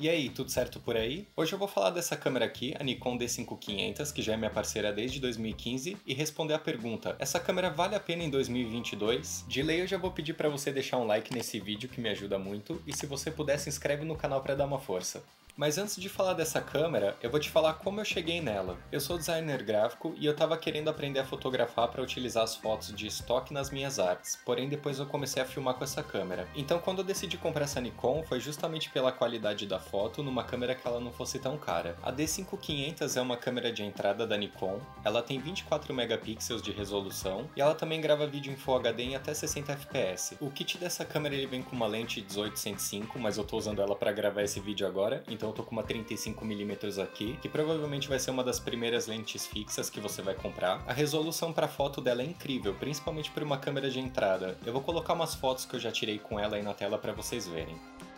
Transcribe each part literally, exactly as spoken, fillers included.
E aí, tudo certo por aí? Hoje eu vou falar dessa câmera aqui, a Nikon D cinco mil e quinhentos, que já é minha parceira desde dois mil e quinze, e responder a pergunta: essa câmera vale a pena em dois mil e vinte e dois? De lei eu já vou pedir para você deixar um like nesse vídeo que me ajuda muito, e se você puder se inscreve no canal para dar uma força. Mas antes de falar dessa câmera, eu vou te falar como eu cheguei nela. Eu sou designer gráfico e eu tava querendo aprender a fotografar para utilizar as fotos de estoque nas minhas artes, porém depois eu comecei a filmar com essa câmera. Então quando eu decidi comprar essa Nikon foi justamente pela qualidade da foto numa câmera que ela não fosse tão cara. A D cinco mil e quinhentos é uma câmera de entrada da Nikon, ela tem vinte e quatro megapixels de resolução e ela também grava vídeo em Full H D em até sessenta F P S. O kit dessa câmera ele vem com uma lente dezoito cento e cinco, mas eu tô usando ela para gravar esse vídeo agora, então eu tô com uma trinta e cinco milímetros aqui, que provavelmente vai ser uma das primeiras lentes fixas que você vai comprar. A resolução para foto dela é incrível, principalmente por uma câmera de entrada. Eu vou colocar umas fotos que eu já tirei com ela aí na tela para vocês verem.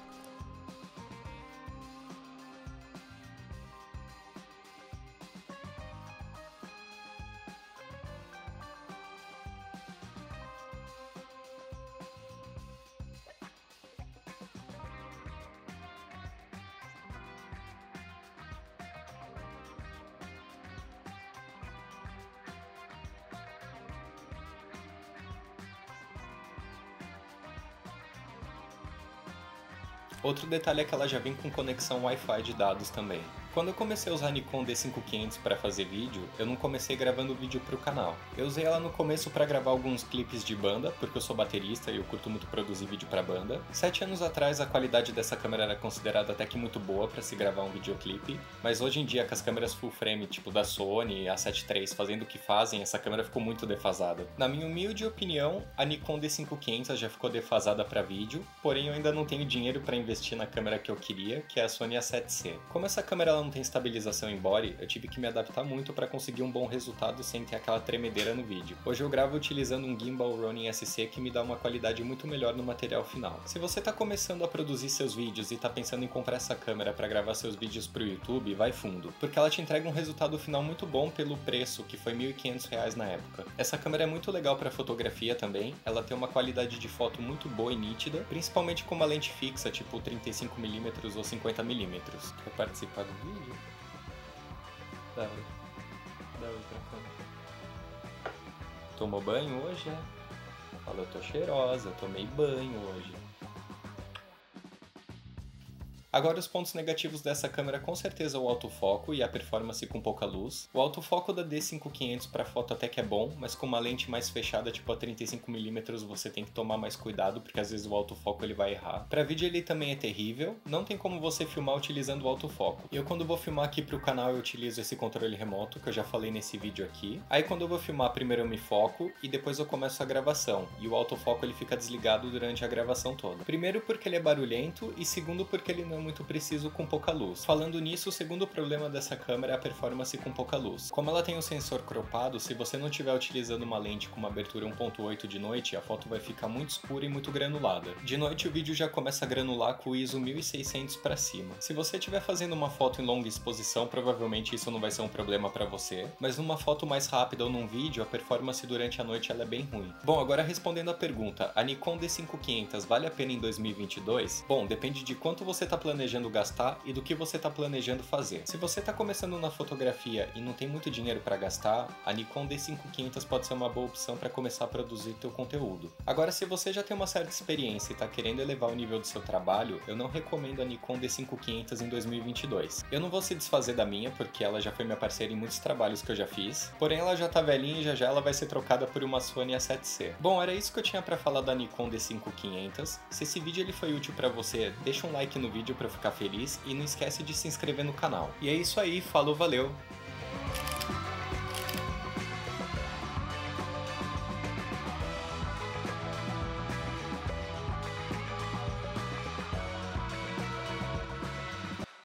Outro detalhe é que ela já vem com conexão Wi-Fi de dados também. Quando eu comecei a usar a Nikon D cinco mil e quinhentos para fazer vídeo, eu não comecei gravando vídeo para o canal. Eu usei ela no começo para gravar alguns clipes de banda, porque eu sou baterista e eu curto muito produzir vídeo para banda. Sete anos atrás a qualidade dessa câmera era considerada até que muito boa para se gravar um videoclipe, mas hoje em dia com as câmeras full frame tipo da Sony, a sete três fazendo o que fazem, essa câmera ficou muito defasada. Na minha humilde opinião, a Nikon D cinco mil e quinhentos já ficou defasada para vídeo, porém eu ainda não tenho dinheiro para investir na câmera que eu queria, que é a Sony A sete C. Como essa câmera ela não tem estabilização em body, eu tive que me adaptar muito para conseguir um bom resultado sem ter aquela tremedeira no vídeo. Hoje eu gravo utilizando um gimbal Ronin S C que me dá uma qualidade muito melhor no material final. Se você está começando a produzir seus vídeos e está pensando em comprar essa câmera para gravar seus vídeos para o YouTube, vai fundo, porque ela te entrega um resultado final muito bom pelo preço, que foi mil e quinhentos reais na época. Essa câmera é muito legal para fotografia também, ela tem uma qualidade de foto muito boa e nítida, principalmente com uma lente fixa, tipo trinta e cinco milímetros ou cinquenta milímetros. Quer participar do vídeo? Dá oi. Dá oi pra câmera. Tomou banho hoje, é? Fala, eu tô cheirosa, tomei banho hoje. Agora os pontos negativos dessa câmera com certeza o autofoco e a performance com pouca luz. O autofoco da D cinco mil e quinhentos para foto até que é bom, mas com uma lente mais fechada, tipo a trinta e cinco milímetros, você tem que tomar mais cuidado, porque às vezes o autofoco ele vai errar. Para vídeo ele também é terrível, não tem como você filmar utilizando o autofoco. Eu quando vou filmar aqui pro canal eu utilizo esse controle remoto, que eu já falei nesse vídeo aqui. Aí quando eu vou filmar, primeiro eu me foco e depois eu começo a gravação, e o autofoco ele fica desligado durante a gravação toda. Primeiro porque ele é barulhento e segundo porque ele não é muito preciso com pouca luz. Falando nisso, o segundo problema dessa câmera é a performance com pouca luz. Como ela tem o sensor cropado, se você não estiver utilizando uma lente com uma abertura um ponto oito de noite, a foto vai ficar muito escura e muito granulada. De noite o vídeo já começa a granular com o I S O mil e seiscentos para cima. Se você estiver fazendo uma foto em longa exposição, provavelmente isso não vai ser um problema para você, mas numa foto mais rápida ou num vídeo, a performance durante a noite ela é bem ruim. Bom, agora respondendo a pergunta, a Nikon D cinco mil e quinhentos vale a pena em dois mil e vinte e dois? Bom, depende de quanto você está planejando gastar e do que você está planejando fazer. Se você está começando na fotografia e não tem muito dinheiro para gastar, a Nikon D cinco mil e quinhentos pode ser uma boa opção para começar a produzir teu conteúdo. Agora, se você já tem uma certa experiência e está querendo elevar o nível do seu trabalho, eu não recomendo a Nikon D cinco mil e quinhentos em dois mil e vinte e dois. Eu não vou se desfazer da minha, porque ela já foi minha parceira em muitos trabalhos que eu já fiz, porém ela já tá velhinha e já já ela vai ser trocada por uma Sony A sete C. Bom, era isso que eu tinha para falar da Nikon D cinco mil e quinhentos. Se esse vídeo ele foi útil para você, deixa um like no vídeo para eu ficar feliz e não esquece de se inscrever no canal. E é isso aí, falou, valeu!